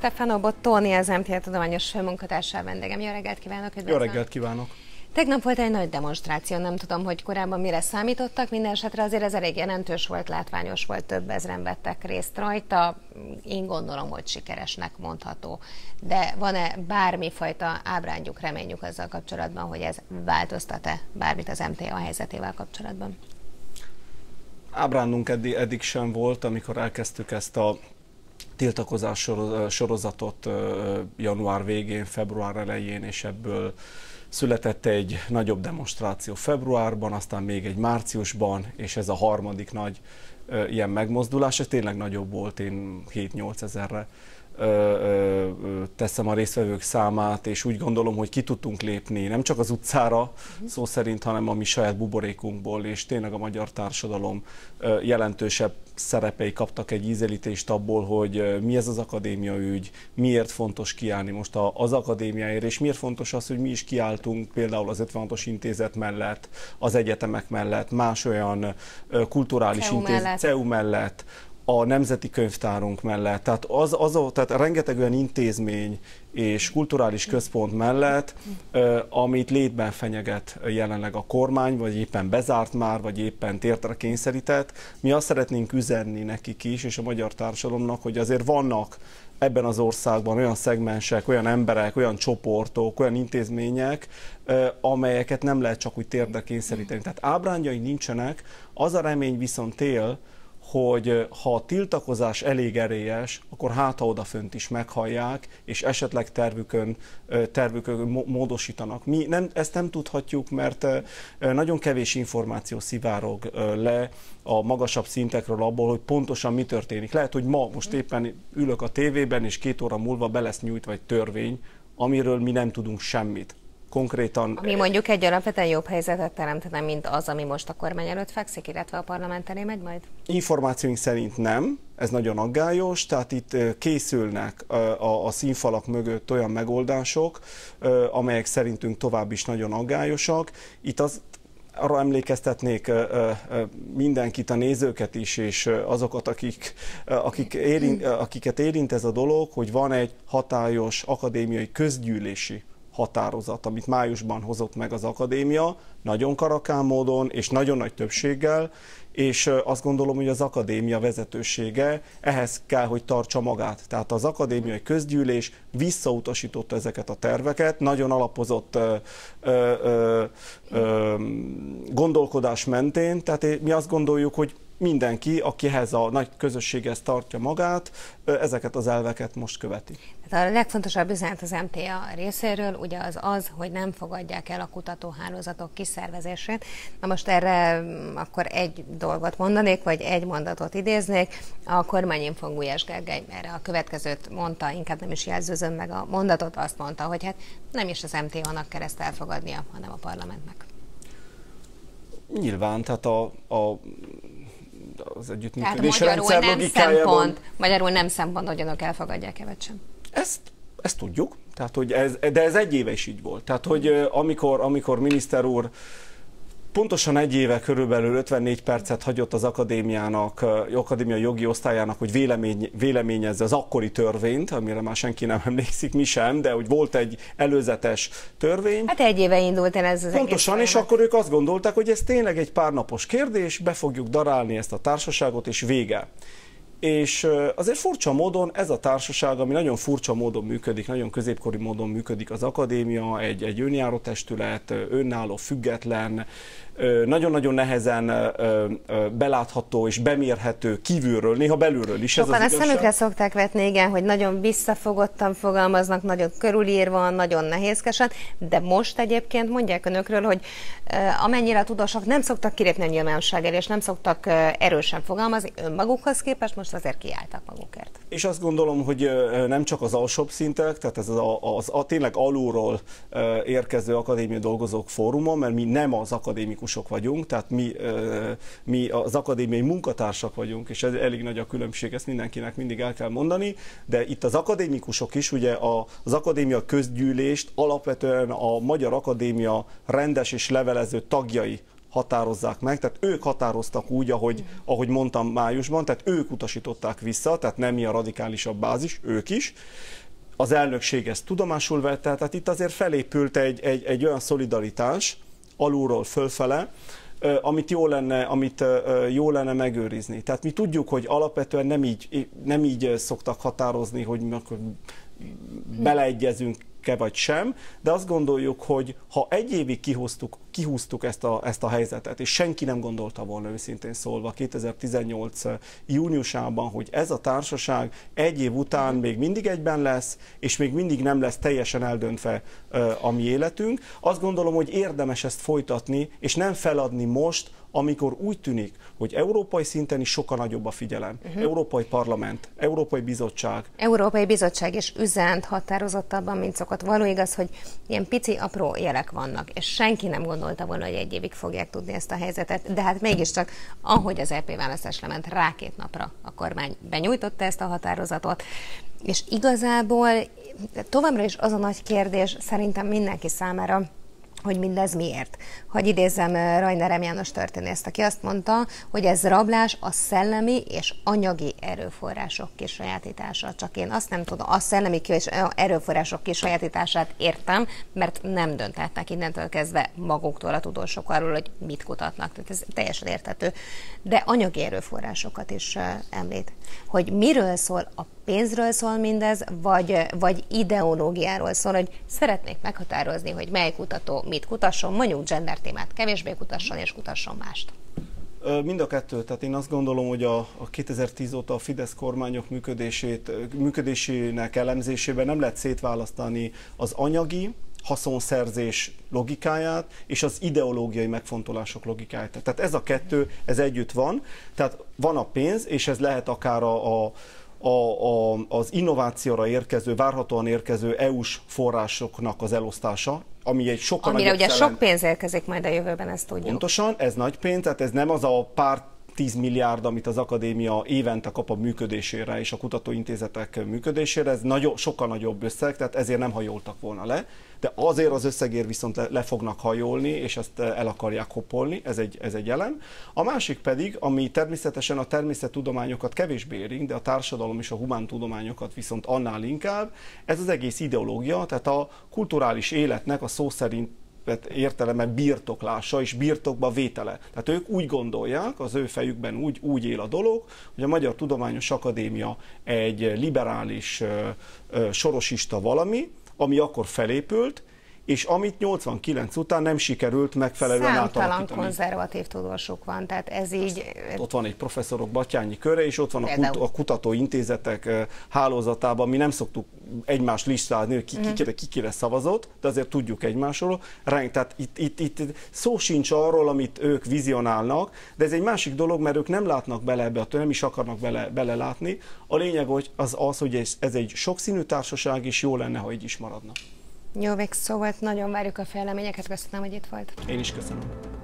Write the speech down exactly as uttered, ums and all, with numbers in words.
Stefano Bottoni, az em té á tudományos főmunkatársa vendégem. Jó reggelt kívánok! Jó reggelt kívánok! Tegnap volt egy nagy demonstráció, nem tudom, hogy korábban mire számítottak, minden esetre azért ez elég jelentős volt, látványos volt, több ezren vettek részt rajta. Én gondolom, hogy sikeresnek mondható. De van-e bármifajta ábrándjuk, reményük azzal kapcsolatban, hogy ez változtat-e bármit az em té á helyzetével kapcsolatban? Ábrándunk eddig, eddig sem volt, amikor elkezdtük ezt a tiltakozás sorozatot január végén, február elején, és ebből született egy nagyobb demonstráció februárban, aztán még egy márciusban, és ez a harmadik nagy ö, ilyen megmozdulás, ez tényleg nagyobb volt, én hét-nyolc ezerre ö, ö, teszem a résztvevők számát, és úgy gondolom, hogy ki tudtunk lépni, nem csak az utcára uh-huh. szó szerint, hanem a mi saját buborékunkból, és tényleg a magyar társadalom ö, jelentősebb szerepei kaptak egy ízelítést abból, hogy mi ez az akadémia ügy, miért fontos kiállni most az akadémiáért, és miért fontos az, hogy mi is kiálltunk például az ötvenhatos intézet mellett, az egyetemek mellett, más olyan kulturális intézet, cé e u mellett, a Nemzeti Könyvtárunk mellett, tehát, az, az, tehát rengeteg olyan intézmény és kulturális központ mellett, amit létben fenyeget jelenleg a kormány, vagy éppen bezárt már, vagy éppen térdre kényszerített. Mi azt szeretnénk üzenni nekik is, és a magyar társadalomnak, hogy azért vannak ebben az országban olyan szegmensek, olyan emberek, olyan csoportok, olyan intézmények, amelyeket nem lehet csak úgy térdre kényszeríteni. Tehát ábrándjai nincsenek, az a remény viszont él, hogy ha a tiltakozás elég erélyes, akkor hát ha odafönt is meghallják, és esetleg tervükön, tervükön módosítanak. Mi nem, ezt nem tudhatjuk, mert nagyon kevés információ szivárog le a magasabb szintekről abból, hogy pontosan mi történik. Lehet, hogy ma most éppen ülök a tévében, és két óra múlva be lesz nyújtva egy törvény, amiről mi nem tudunk semmit. Konkrétan... Ami mondjuk egy alapvetően jobb helyzetet teremtene, mint az, ami most a kormány előtt fekszik, illetve a parlament elé megy majd? Információink szerint nem, ez nagyon aggályos, tehát itt készülnek a, a, a színfalak mögött olyan megoldások, amelyek szerintünk tovább is nagyon aggályosak. Itt az arra emlékeztetnék mindenkit, a nézőket is, és azokat, akik, akik érint, akiket érint ez a dolog, hogy van egy hatályos akadémiai közgyűlési határozat, amit májusban hozott meg az akadémia, nagyon karakán módon és nagyon nagy többséggel, és azt gondolom, hogy az akadémia vezetősége ehhez kell, hogy tartsa magát. Tehát az akadémiai közgyűlés visszautasította ezeket a terveket, nagyon alapozott ö, ö, ö, gondolkodás mentén, tehát mi azt gondoljuk, hogy mindenki, akihez a nagy közösséghez tartja magát, ezeket az elveket most követi. Tehát a legfontosabb üzenet az em té á részéről ugye az az, hogy nem fogadják el a kutatóhálózatok kiszervezését. Na most erre akkor egy dolgot mondanék, vagy egy mondatot idéznék. A kormányinfón Gulyás Gergely erre a következőt mondta, inkább nem is jelzőzöm meg a mondatot, azt mondta, hogy hát nem is az em té á-nak kell ezt elfogadnia, hanem a parlamentnek. Nyilván, tehát a, a az együttműködés rendszer logikájában... Magyarul nem szempont, hogy önök elfogadják-e vagy sem. Ezt, ezt tudjuk, tehát, hogy ez, de ez egy éve is így volt. Tehát, hogy amikor, amikor miniszter úr pontosan egy éve körülbelül ötvennégy percet hagyott az akadémiának, akadémia jogi osztályának, hogy vélemény, véleményezze az akkori törvényt, amire már senki nem emlékszik, mi sem, de hogy volt egy előzetes törvény. Hát egy éve indult el ez az Pontosan, és akkor ők azt gondolták, hogy ez tényleg egy párnapos kérdés, be fogjuk darálni ezt a társaságot, és vége. És azért furcsa módon ez a társaság, ami nagyon furcsa módon működik, nagyon középkori módon működik az akadémia, egy, egy önjáró testület, önálló, független, nagyon-nagyon nehezen belátható és bemérhető kívülről, néha belülről is. Sokan ez az a szemükre szokták vetni, igen, hogy nagyon visszafogottan fogalmaznak, nagyon körülírva, nagyon nehézkesen, de most egyébként mondják önökről, hogy amennyire tudósok nem szoktak kilépni a nyilvánosság elé, és nem szoktak erősen fogalmazni, önmagukhoz képest most azért kiálltak magukért. És azt gondolom, hogy nem csak az alsóbb szintek, tehát ez az, az, az tényleg alulról érkező akadémiai dolgozók fóruma, mert mi nem az akadémikusok vagyunk, tehát mi, mi az akadémiai munkatársak vagyunk, és ez elég nagy a különbség, ezt mindenkinek mindig el kell mondani, de itt az akadémikusok is, ugye az akadémia közgyűlést alapvetően a Magyar Akadémia rendes és levelező tagjai határozzák meg, tehát ők határoztak úgy, ahogy, ahogy mondtam májusban, tehát ők utasították vissza, tehát nem mi a radikálisabb bázis, ők is. Az elnökség ezt tudomásul vette, tehát itt azért felépült egy, egy, egy olyan szolidaritás alulról fölfele, amit jó lenne, amit jó lenne megőrizni. Tehát mi tudjuk, hogy alapvetően nem így, nem így szoktak határozni, hogy beleegyezünk-e vagy sem, de azt gondoljuk, hogy ha egy évig kihúztuk, kihúztuk ezt a, ezt a helyzetet, és senki nem gondolta volna őszintén szólva kétezer-tizennyolc júniusában, hogy ez a társaság egy év után még mindig egyben lesz, és még mindig nem lesz teljesen eldöntve a mi életünk. Azt gondolom, hogy érdemes ezt folytatni, és nem feladni most, amikor úgy tűnik, hogy európai szinten is sokkal nagyobb a figyelem. Uh-huh. Európai Parlament, Európai Bizottság. Európai Bizottság is üzent határozottabban, mint szokott. Való igaz, hogy ilyen pici, apró jelek vannak, és senki nem gondolta volna, hogy egy évig fogják tudni ezt a helyzetet, de hát mégiscsak, ahogy az é pé választás lement, rá két napra a kormány benyújtotta ezt a határozatot, és igazából továbbra is az a nagy kérdés szerintem mindenki számára, hogy mindez miért. Hogy idézzem Rajner M. János történészt, aki azt mondta, hogy ez rablás a szellemi és anyagi erőforrások kisajátítása. Csak én azt nem tudom, a szellemi és erőforrások kisajátítását értem, mert nem döntettek innentől kezdve maguktól a tudósok arról, hogy mit kutatnak. Tehát ez teljesen érthető. De anyagi erőforrásokat is említ. Hogy miről szól, a pénzről szól mindez, vagy, vagy ideológiáról szól, hogy szeretnék meghatározni, hogy mely kutató mit kutasson, mondjuk gender témát kevésbé kutasson, és kutasson mást. Mind a kettő. Tehát én azt gondolom, hogy a, a kétezer-tíz óta a Fidesz kormányok működését, működésének elemzésében nem lehet szétválasztani az anyagi haszonszerzés logikáját és az ideológiai megfontolások logikáját. Tehát ez a kettő, ez együtt van. Tehát van a pénz, és ez lehet akár a, a A, a, az innovációra érkező, várhatóan érkező é u-s forrásoknak az elosztása, ami egy sokkal Amire nagyobb ugye szellem... sok pénz érkezik majd a jövőben, ezt tudjuk. Pontosan, ez nagy pénz, tehát ez nem az a pár tíz milliárd, amit az akadémia évente kap a működésére és a kutatóintézetek működésére, ez nagyobb, sokkal nagyobb összeg, tehát ezért nem hajoltak volna le, de azért az összegért viszont le, le fognak hajolni, és ezt el akarják hoppolni, ez egy, ez egy elem. A másik pedig, ami természetesen a természettudományokat kevésbé érint, de a társadalom és a humántudományokat viszont annál inkább, ez az egész ideológia, tehát a kulturális életnek a szó szerint értelemben birtoklása és birtokba vétele. Tehát ők úgy gondolják, az ő fejükben úgy, úgy él a dolog, hogy a Magyar Tudományos Akadémia egy liberális, sorosista valami, ami akkor felépült, és amit nyolcvankilenc után nem sikerült megfelelően átalakítani. Számtalan konzervatív tudósok van, tehát ez így... Ott van egy professzorok Batthyány köre, és ott van a, kut a kutatóintézetek hálózatában, mi nem szoktuk egymást listázni, hogy ki, ki, ki kire szavazott, de azért tudjuk egymásról. Tehát itt, itt, itt szó sincs arról, amit ők vizionálnak, de ez egy másik dolog, mert ők nem látnak bele ebbe, nem is akarnak bele, belelátni. A lényeg hogy az, az, hogy ez, ez egy sokszínű társaság, és jó lenne, ha így is maradna. Jó végszó volt, nagyon várjuk a fejleményeket, köszönöm, hogy itt volt. Én is köszönöm.